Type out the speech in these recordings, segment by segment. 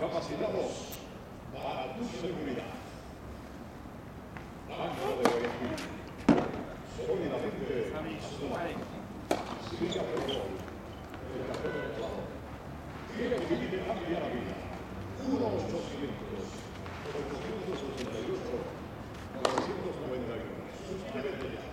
capacitados para tu seguridad. Banco de Guayaquil, sólidamente a su lado. Siga por gol. El café del clavo. Tiene que cambiar la vida. 1-800-888-991. Suscríbete ya.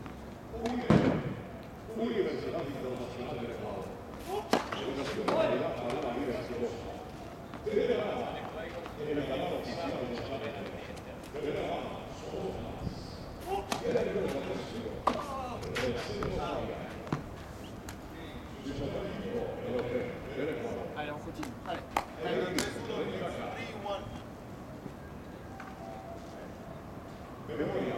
Universidad Internacional del Ecuador. Educación de calidad para la vida exitosa. Telegrama, el canal oficial de los jóvenes. Telegrama, somos más. Telegrama, atención. Regresemos a la vida. El hotel del Ecuador. Allez, on continue. Allez. Memoria